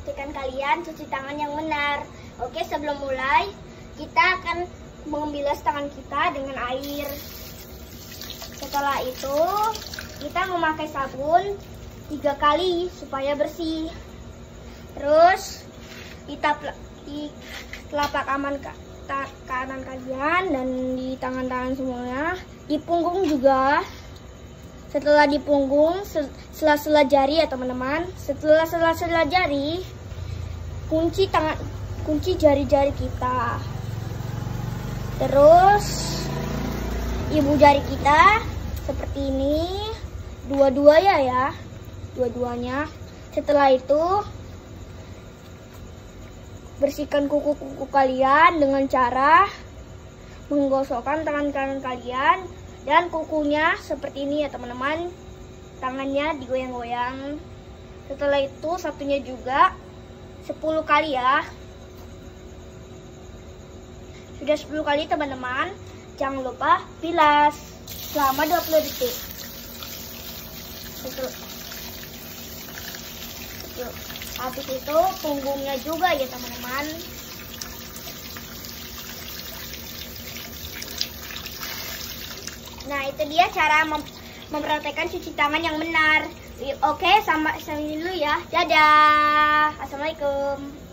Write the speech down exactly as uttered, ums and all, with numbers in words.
mempraktikkan kalian cuci tangan yang benar. Oke, sebelum mulai, kita akan membilas tangan kita dengan air. Setelah itu, kita memakai sabun tiga kali supaya bersih. Terus, di, di telapak aman kanan kalian dan di tangan-tangan semuanya, di punggung juga. Setelah di punggung, sela-sela jari ya teman-teman. Setelah sela-sela jari, kunci tangan, kunci jari-jari kita. Terus, ibu jari kita seperti ini, dua-dua ya ya, dua-duanya. Setelah itu, bersihkan kuku-kuku kalian dengan cara menggosokkan tangan kanan kalian. Dan kukunya seperti ini ya teman-teman. Tangannya digoyang-goyang. Setelah itu satunya juga sepuluh kali ya. Sudah sepuluh kali teman-teman. Jangan lupa bilas selama dua puluh detik. Itu. Itu. Habis itu punggungnya juga ya teman-teman. Nah, itu dia cara mem mempraktekkan cuci tangan yang benar. Oke, sampai sini dulu ya. Dadah. Assalamualaikum.